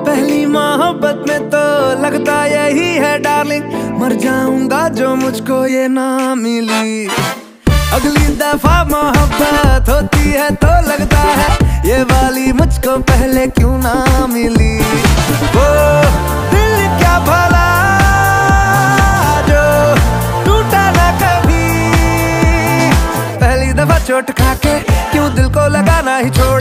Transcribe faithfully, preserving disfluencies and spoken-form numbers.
पहली मोहब्बत में तो लगता यही है डार्लिंग, मर जाऊंगा जो मुझको ये ना मिली। अगली दफा मोहब्बत होती है तो लगता है ये वाली मुझको पहले क्यों ना मिली। वो दिल क्या भला जो टूटा ना कभी, पहली दफा चोट खा के क्यों दिल को लगाना ही छोड़।